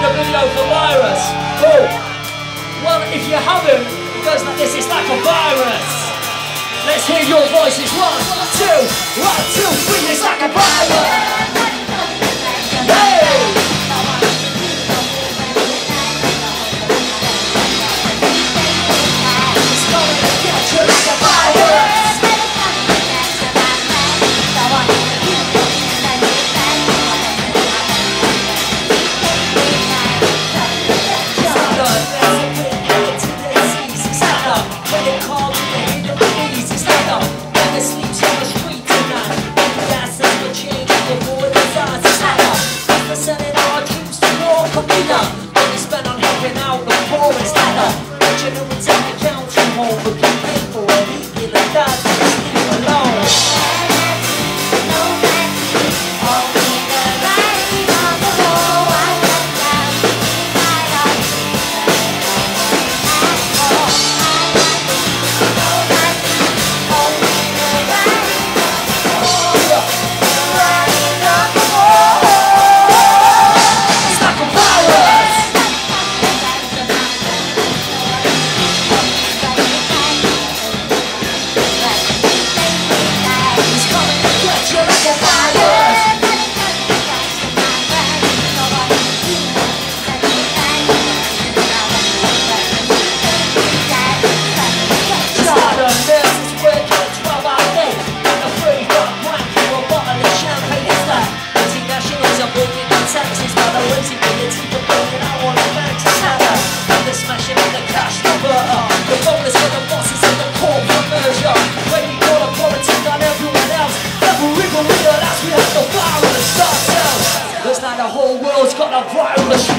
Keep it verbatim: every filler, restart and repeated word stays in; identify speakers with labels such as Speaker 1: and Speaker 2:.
Speaker 1: the video for virus? Oh, well, if you haven't, it goes like this, it's like a virus. Let's hear your voices. One, two, one, two, three, it's like a virus. Hey! It's coming to get you like a virus. The whole world's got a virus.